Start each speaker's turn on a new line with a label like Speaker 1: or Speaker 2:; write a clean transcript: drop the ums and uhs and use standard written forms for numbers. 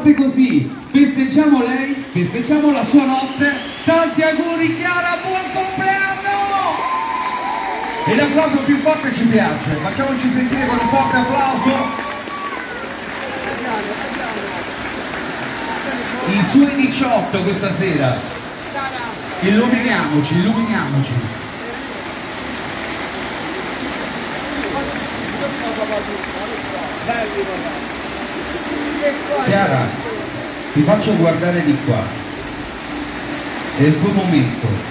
Speaker 1: notte così, festeggiamo lei, festeggiamo la sua notte. Tanti auguri Chiara, buon compleanno! E l'applauso più forte ci piace, facciamoci sentire con un forte applauso. I suoi 18 questa sera. Illuminiamoci, illuminiamoci. Chiara, ti faccio guardare di qua. È il tuo momento.